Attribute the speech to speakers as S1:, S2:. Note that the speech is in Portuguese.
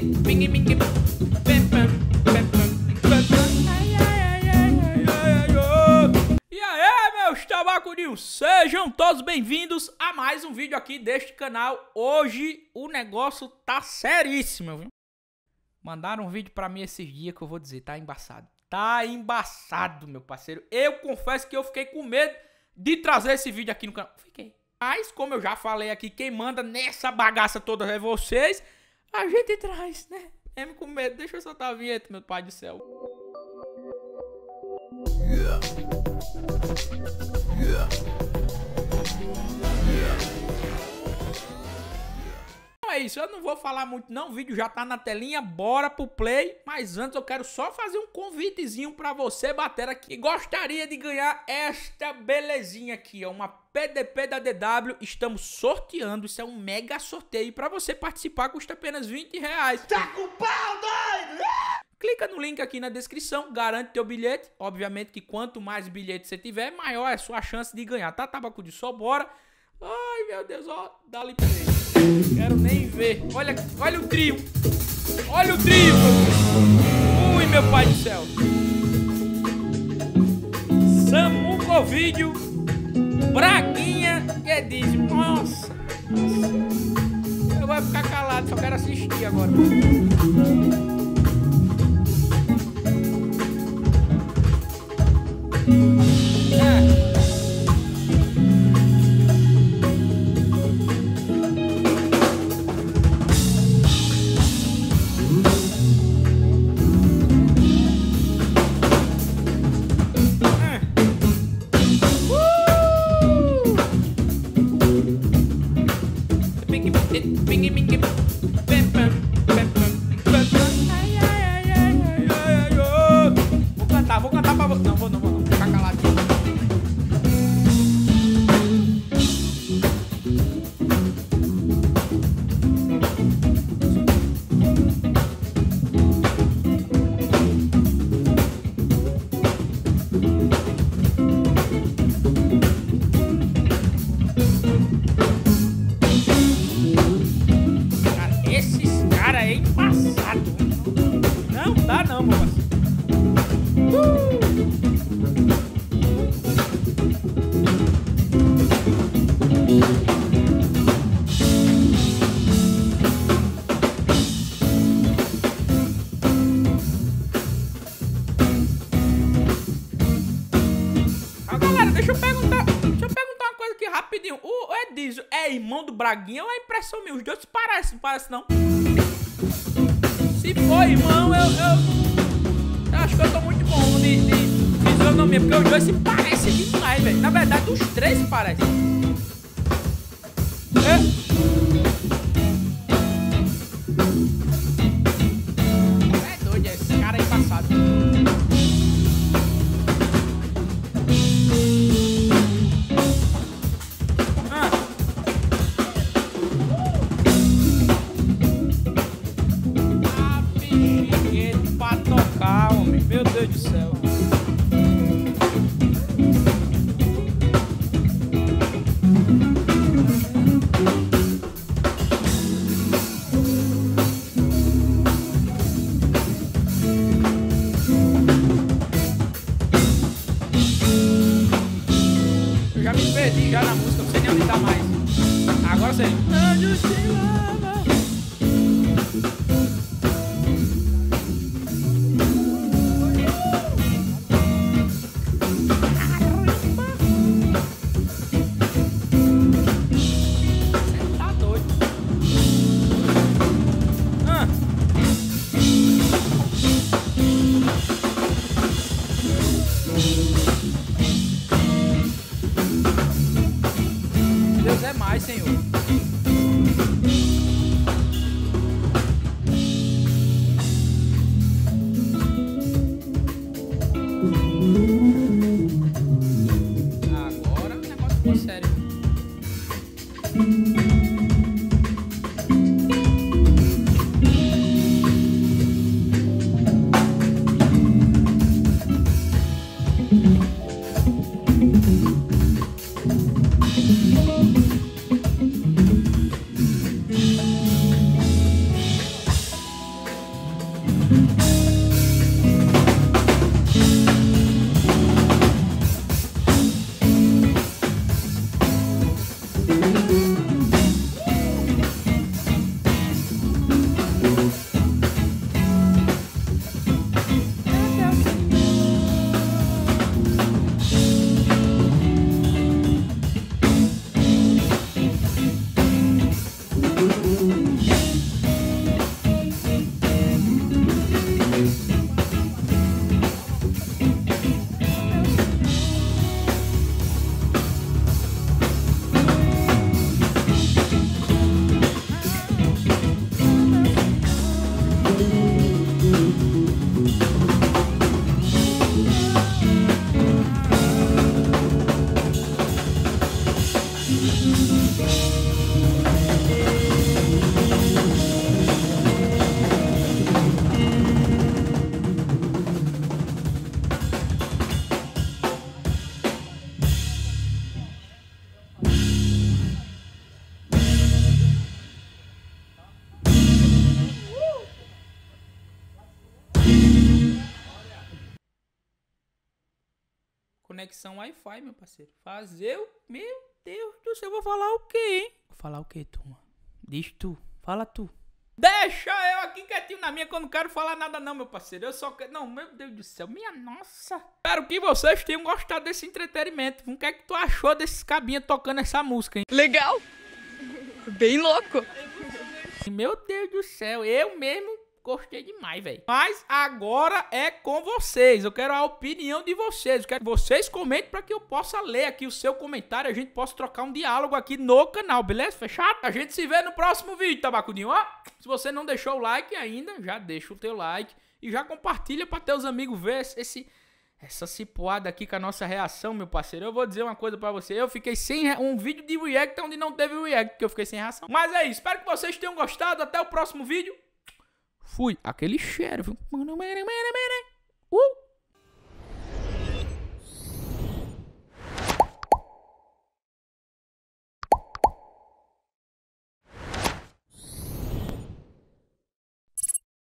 S1: E aí, meus tabacurinhos, sejam todos bem-vindos a mais um vídeo aqui deste canal. Hoje o negócio tá seríssimo, viu? Mandaram um vídeo pra mim esses dias que eu vou dizer, tá embaçado. Tá embaçado, meu parceiro. Eu confesso que eu fiquei com medo de trazer esse vídeo aqui no canal. Fiquei. Mas, como eu já falei aqui, quem manda nessa bagaça toda é vocês. A gente traz, né? Mesmo com medo. Deixa eu soltar a vinheta, meu pai do céu. Então é isso, eu não vou falar muito não, o vídeo já tá na telinha, bora pro play. Mas antes eu quero só fazer um convitezinho pra você, batera, que gostaria de ganhar esta belezinha aqui, ó, uma PDP da DW. Estamos sorteando, isso é um mega sorteio. Pra você participar custa apenas R$20.
S2: Tá com pau, doido!
S1: Clica no link aqui na descrição, garante teu bilhete. Obviamente que quanto mais bilhete você tiver, maior é a sua chance de ganhar, tá? Tabaco de sol, bora. Ai, meu Deus, ó, dá-lhe play. Quero nem ver. Olha o trio. Olha o trio. Ui, meu pai do céu. Samuco vídeo. Braguinha e diz, nossa. Eu vou ficar calado, só quero assistir agora. Vou cantar pra você. Não vou, vou ficar calado aqui. Cara, esses caras é embaçado. Não dá não, meu parceiro. Galera, deixa eu perguntar uma coisa aqui rapidinho. O Edizio é irmão do Braguinha ou é impressão minha? Os dois parecem, não parece não? Se for irmão, eu acho que eu tô muito bom de fisionomia, porque os dois se parecem demais, velho. Na verdade, os três se parecem. É doido, esse cara é embaçado. Pra tocar, homem. Meu Deus do céu. Eu já me perdi já na música, não sei nem onde tá mais. Agora sei. Deus é mais, Senhor. Agora o negócio ficou sério. conexão Wi-Fi, meu parceiro. Fazer o... Meu Deus do céu, eu vou falar o quê, hein? Vou falar o quê, turma? Diz tu. Fala tu. Deixa eu aqui quietinho na minha, que eu não quero falar nada não, meu parceiro. Eu só quero... Não, meu Deus do céu. Minha nossa. Espero que vocês tenham gostado desse entretenimento. O que é que tu achou desses cabinhas tocando essa música, hein?
S3: Legal. Bem louco.
S1: Meu Deus do céu. Eu mesmo gostei demais, velho. Mas agora é com vocês. Eu quero a opinião de vocês. Eu quero que vocês comentem pra que eu possa ler aqui o seu comentário. A gente possa trocar um diálogo aqui no canal, beleza? Fechado? A gente se vê no próximo vídeo, Tabacudinho. Ó, se você não deixou o like ainda, já deixa o teu like. E já compartilha pra teus amigos ver essa cipoada aqui com a nossa reação, meu parceiro. Eu vou dizer uma coisa pra você. Eu fiquei sem um vídeo de react onde não teve react, porque eu fiquei sem reação. Mas é isso. Espero que vocês tenham gostado. Até o próximo vídeo. Fui. Aquele cheiro, viu?